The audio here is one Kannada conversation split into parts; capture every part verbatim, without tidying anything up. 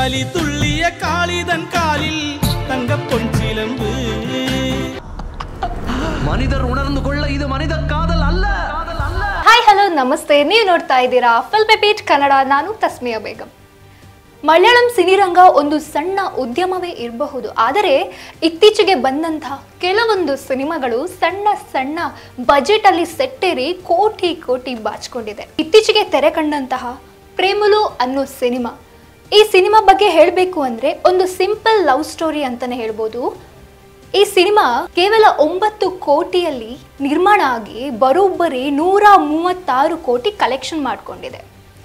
களி துள்ளிய காளிதன் காலில் தங்க பொன்சிலம்பு மனிதர் உணர்ந்து கொள்ள இது மனித ಕಾದಲ್ ಅಲ್ಲ ಹಾಯ್ ಹಲೋ ನಮಸ್ತೆ ನೀವು ನೋಡ್ತಾ ಇದ್ದೀರಾ ಫಿಲ್ಮ್ ಬೀಟ್ ಕನ್ನಡ ನಾನು ತಸ್ಮಿಯಾ ಬೇಗಂ ಮಲಯಾಳಂ ಸಿನಿರಂಗ ಒಂದು ಸಣ್ಣ ಉದ್ಯಮವೇ ಇರಬಹುದು ಆದರೆ ಇತ್ತೀಚೆಗೆ ಬಂದಂತಹ ಕೆಲವೊಂದು ಸಿನಿಮಾಗಳು ಸಣ್ಣ ಸಣ್ಣ ಬಜೆಟ್ ಅಲ್ಲಿ ಸೆಟ್ಟೇರಿ ಕೋಟಿ ಕೋಟಿ ಬಾಚಿಕೊಂಡಿದೆ ಇತ್ತೀಚೆಗೆ ತೆರೆ ಕಂಡಂತಹ ಪ್ರೇಮಲು ಅನ್ನೋ ಸಿನಿಮಾ ಈ ಸಿನಿಮಾ ಬಗ್ಗೆ ಹೇಳಬೇಕು ಅಂದ್ರೆ ಒಂದು ಸಿಂಪಲ್ ಲವ್ ಸ್ಟೋರಿ ಅಂತಾನೆ ಹೇಳ್ಬೋದು ಈ ಸಿನಿಮಾ ಕೇವಲ ಒಂಬತ್ತು ಕೋಟಿಯಲ್ಲಿ ನಿರ್ಮಾಣ ಆಗಿ ಬರೋಬ್ಬರಿ ನೂರ ಮೂವತ್ತಾರು ಕೋಟಿ ಕಲೆಕ್ಷನ್ ಮಾಡಿಕೊಂಡಿದೆ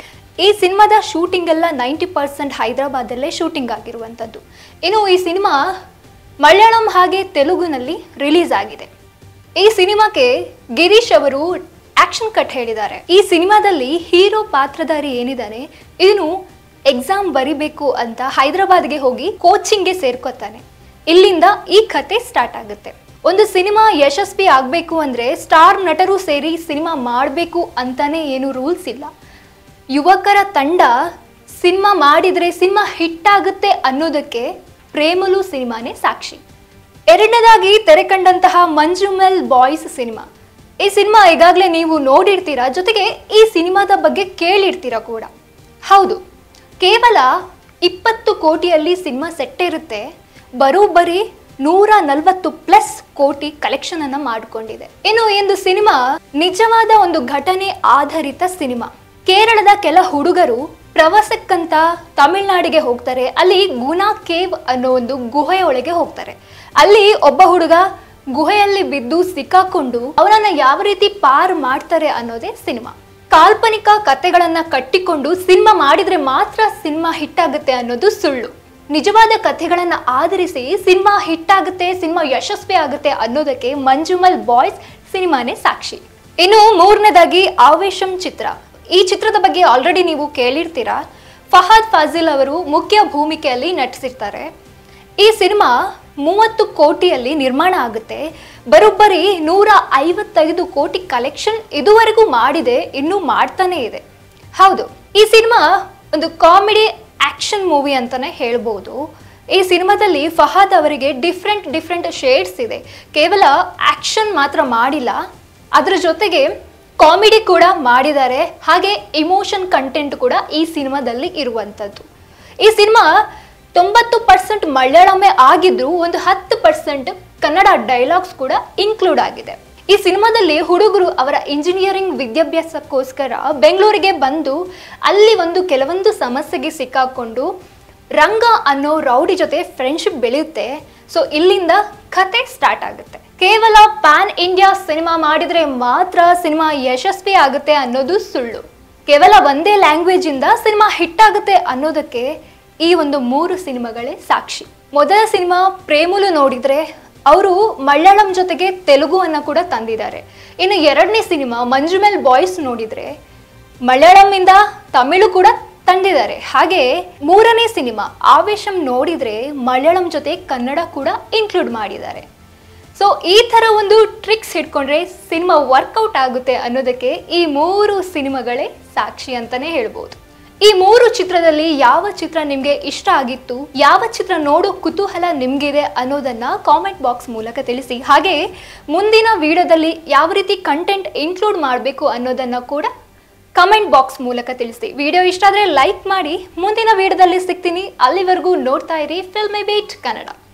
ಈ ಸಿನಿಮಾದ ಶೂಟಿಂಗ್ ಎಲ್ಲ ನೈಂಟಿ ಪರ್ಸೆಂಟ್ ಹೈದರಾಬಾದಲ್ಲೇ ಶೂಟಿಂಗ್ ಆಗಿರುವಂಥದ್ದು ಇನ್ನು ಈ ಸಿನಿಮಾ ಮಲಯಾಳಂ ಹಾಗೆ ತೆಲುಗುನಲ್ಲಿ ರಿಲೀಸ್ ಆಗಿದೆ ಈ ಸಿನಿಮಾಕ್ಕೆ ಗಿರೀಶ್ ಅವರು ಆಕ್ಷನ್ ಕಟ್ ಹೇಳಿದ್ದಾರೆ ಈ ಸಿನಿಮಾದಲ್ಲಿ ಹೀರೋ ಪಾತ್ರಧಾರಿ ಏನಿದ್ದಾನೆ ಇದನ್ನು ಎಕ್ಸಾಮ್ ಬರಿಬೇಕು ಅಂತ ಹೈದರಾಬಾದ್ಗೆ ಹೋಗಿ ಕೋಚಿಂಗ್ಗೆ ಸೇರ್ಕೋತಾನೆ ಇಲ್ಲಿಂದ ಈ ಕತೆ ಸ್ಟಾರ್ಟ್ ಆಗುತ್ತೆ ಒಂದು ಸಿನಿಮಾ ಯಶಸ್ವಿ ಆಗಬೇಕು ಅಂದ್ರೆ ಸ್ಟಾರ್ ನಟರು ಸೇರಿ ಸಿನಿಮಾ ಮಾಡಬೇಕು ಅಂತಾನೆ ಏನು ರೂಲ್ಸ್ ಇಲ್ಲ ಯುವಕರ ತಂಡ ಸಿನಿಮಾ ಮಾಡಿದ್ರೆ ಸಿನಿಮಾ ಹಿಟ್ ಆಗುತ್ತೆ ಅನ್ನೋದಕ್ಕೆ ಪ್ರೇಮಲು ಸಿನಿಮಾನೇ ಸಾಕ್ಷಿ ಎರಡನೇದಾಗಿ ತೆರೆ ಕಂಡಂತಹ ಮಂಜುಮೆಲ್ ಬಾಯ್ಸ್ ಸಿನಿಮಾ ಈ ಸಿನಿಮಾ ಈಗಾಗಲೇ ನೀವು ನೋಡಿರ್ತೀರಾ ಜೊತೆಗೆ ಈ ಸಿನಿಮಾದ ಬಗ್ಗೆ ಕೇಳಿರ್ತೀರಾ ಕೂಡ ಹೌದು ಕೇವಲ ಇಪ್ಪತ್ತು ಕೋಟಿಯಲ್ಲಿ ಸಿನಿಮಾ ಸೆಟ್ ಇರುತ್ತೆ ಬರೋಬ್ಬರಿ ನೂರ ನಲವತ್ತು ಪ್ಲಸ್ ಕೋಟಿ ಕಲೆಕ್ಷನ್ ಅನ್ನ ಮಾಡಿಕೊಂಡಿದೆ ಇನ್ನು ಒಂದು ಸಿನಿಮಾ ನಿಜವಾದ ಒಂದು ಘಟನೆ ಆಧಾರಿತ ಸಿನಿಮಾ ಕೇರಳದ ಕೆಲ ಹುಡುಗರು ಪ್ರವಾಸಕ್ಕಂತ ತಮಿಳ್ನಾಡಿಗೆ ಹೋಗ್ತಾರೆ ಅಲ್ಲಿ ಗುನಾ ಕೇವ್ ಅನ್ನೋ ಒಂದು ಗುಹೆಯೊಳಗೆ ಹೋಗ್ತಾರೆ ಅಲ್ಲಿ ಒಬ್ಬ ಹುಡುಗ ಗುಹೆಯಲ್ಲಿ ಬಿದ್ದು ಸಿಕ್ಕಾಕೊಂಡು ಅವನನ್ನ ಯಾವ ರೀತಿ ಪಾರ್ ಮಾಡ್ತಾರೆ ಅನ್ನೋದೇ ಸಿನಿಮಾ ಕಾಲ್ಪನಿಕ ಕಥೆಗಳನ್ನ ಕಟ್ಟಿಕೊಂಡು ಸಿನಿಮಾ ಮಾಡಿದ್ರೆ ಮಾತ್ರ ಸಿನಿಮಾ ಹಿಟ್ ಆಗುತ್ತೆ ಅನ್ನೋದು ಸುಳ್ಳು ನಿಜವಾದ ಕಥೆಗಳನ್ನ ಆಧರಿಸಿ ಸಿನಿಮಾ ಹಿಟ್ ಆಗುತ್ತೆ ಸಿನಿಮಾ ಯಶಸ್ವಿ ಆಗುತ್ತೆ ಅನ್ನೋದಕ್ಕೆ ಮಂಜುಮಲ್ ಬಾಯ್ಸ್ ಸಿನಿಮಾನೇ ಸಾಕ್ಷಿ ಇನ್ನು ಮೂರನೇದಾಗಿ ಆವೇಶಂ ಚಿತ್ರ ಈ ಚಿತ್ರದ ಬಗ್ಗೆ ಆಲ್ರೆಡಿ ನೀವು ಕೇಳಿರ್ತೀರಾ ಫಹದ್ ಫಾಜಿಲ್ ಅವರು ಮುಖ್ಯ ಭೂಮಿಕೆಯಲ್ಲಿ ನಟಿಸಿರ್ತಾರೆ ಈ ಸಿನಿಮಾ ಮೂವತ್ತು ಕೋಟಿಯಲ್ಲಿ ನಿರ್ಮಾಣ ಆಗುತ್ತೆ ಬರೋಬ್ಬರಿ ನೂರ ಐವತ್ತೈದು ಕೋಟಿ ಕಲೆಕ್ಷನ್ ಇದುವರೆಗೂ ಮಾಡಿದೆ ಇನ್ನೂ ಮಾಡ್ತಾನೆ ಇದೆ ಹೌದು ಈ ಸಿನಿಮಾ ಒಂದು ಕಾಮಿಡಿ ಆಕ್ಷನ್ ಮೂವಿ ಅಂತಾನೆ ಹೇಳ್ಬೋದು ಈ ಸಿನಿಮಾದಲ್ಲಿ ಫಹದ್ ಅವರಿಗೆ ಡಿಫ್ರೆಂಟ್ ಡಿಫ್ರೆಂಟ್ ಶೇಡ್ಸ್ ಇದೆ ಕೇವಲ ಆಕ್ಷನ್ ಮಾತ್ರ ಮಾಡಿಲ್ಲ ಅದರ ಜೊತೆಗೆ ಕಾಮಿಡಿ ಕೂಡ ಮಾಡಿದ್ದಾರೆ ಹಾಗೆ ಇಮೋಷನ್ ಕಂಟೆಂಟ್ ಕೂಡ ಈ ಸಿನಿಮಾದಲ್ಲಿ ಇರುವಂಥದ್ದು ಈ ಸಿನಿಮಾ ತೊಂಬತ್ತು ಪರ್ಸೆಂಟ್ ಮಲಯಾಳಮೇ ಆಗಿದ್ರು ಒಂದು ಹತ್ತು ಪರ್ಸೆಂಟ್ ಕನ್ನಡ ಡೈಲಾಗ್ಸ್ ಕೂಡ ಇನ್ಕ್ಲೂಡ್ ಆಗಿದೆ ಈ ಸಿನಿಮಾದಲ್ಲಿ ಹುಡುಗರು ಅವರ ಇಂಜಿನಿಯರಿಂಗ್ ವಿದ್ಯಾಭ್ಯಾಸಕ್ಕೋಸ್ಕರ ಬೆಂಗಳೂರಿಗೆ ಬಂದು ಅಲ್ಲಿ ಒಂದು ಕೆಲವೊಂದು ಸಮಸ್ಯೆಗೆ ಸಿಕ್ಕಾಕೊಂಡು ರಂಗ ಅನ್ನೋ ರೌಡಿ ಜೊತೆ ಫ್ರೆಂಡ್ಶಿಪ್ ಬೆಳೆಯುತ್ತೆ ಸೊ ಇಲ್ಲಿಂದ ಕತೆ ಸ್ಟಾರ್ಟ್ ಆಗುತ್ತೆ ಕೇವಲ ಪ್ಯಾನ್ ಇಂಡಿಯಾ ಸಿನಿಮಾ ಮಾಡಿದ್ರೆ ಮಾತ್ರ ಸಿನಿಮಾ ಯಶಸ್ವಿ ಆಗುತ್ತೆ ಅನ್ನೋದು ಸುಳ್ಳು ಕೇವಲ ಒಂದೇ ಲ್ಯಾಂಗ್ವೇಜ್ ಇಂದ ಸಿನಿಮಾ ಹಿಟ್ ಆಗುತ್ತೆ ಅನ್ನೋದಕ್ಕೆ ಈ ಒಂದು ಮೂರು ಸಿನಿಮಾಗಳೇ ಸಾಕ್ಷಿ ಮೊದಲ ಸಿನಿಮಾ ಪ್ರೇಮಲು ನೋಡಿದ್ರೆ ಅವರು ಮಲಯಾಳಂ ಜೊತೆಗೆ ತೆಲುಗು ಅನ್ನ ಕೂಡ ತಂದಿದ್ದಾರೆ ಇನ್ನು ಎರಡನೇ ಸಿನಿಮಾ ಮಂಜುಮೆಲ್ ಬಾಯ್ಸ್ ನೋಡಿದ್ರೆ ಮಲಯಾಳಂ ಇಂದ ತಮಿಳು ಕೂಡ ತಂದಿದ್ದಾರೆ ಹಾಗೆ ಮೂರನೇ ಸಿನಿಮಾ ಆವೇಶಂ ನೋಡಿದ್ರೆ ಮಲಯಾಳಂ ಜೊತೆ ಕನ್ನಡ ಕೂಡ ಇನ್ಕ್ಲೂಡ್ ಮಾಡಿದ್ದಾರೆ ಸೊ ಈ ತರ ಒಂದು ಟ್ರಿಕ್ಸ್ ಹಿಡ್ಕೊಂಡ್ರೆ ಸಿನಿಮಾ ವರ್ಕೌಟ್ ಆಗುತ್ತೆ ಅನ್ನೋದಕ್ಕೆ ಈ ಮೂರು ಸಿನಿಮಾಗಳೇ ಸಾಕ್ಷಿ ಅಂತಾನೆ ಹೇಳ್ಬೋದು ಈ ಮೂರು ಚಿತ್ರದಲ್ಲಿ ಯಾವ ಚಿತ್ರ ನಿಮಗೆ ಇಷ್ಟ ಆಗಿತ್ತು ಯಾವ ಚಿತ್ರ ನೋಡೋ ಕುತೂಹಲ ನಿಮ್ಗಿದೆ ಅನ್ನೋದನ್ನ ಕಾಮೆಂಟ್ ಬಾಕ್ಸ್ ಮೂಲಕ ತಿಳಿಸಿ ಹಾಗೆ ಮುಂದಿನ ವಿಡಿಯೋದಲ್ಲಿ ಯಾವ ರೀತಿ ಕಂಟೆಂಟ್ ಇನ್ಕ್ಲೂಡ್ ಮಾಡಬೇಕು ಅನ್ನೋದನ್ನ ಕೂಡ ಕಮೆಂಟ್ ಬಾಕ್ಸ್ ಮೂಲಕ ತಿಳಿಸಿ ವಿಡಿಯೋ ಇಷ್ಟ ಆದ್ರೆ ಲೈಕ್ ಮಾಡಿ ಮುಂದಿನ ವಿಡಿಯೋದಲ್ಲಿ ಸಿಗ್ತೀನಿ ಅಲ್ಲಿವರೆಗೂ ನೋಡ್ತಾ ಇರಿ ಫಿಲ್ಮ್ ಬೀಟ್ ಕನ್ನಡ.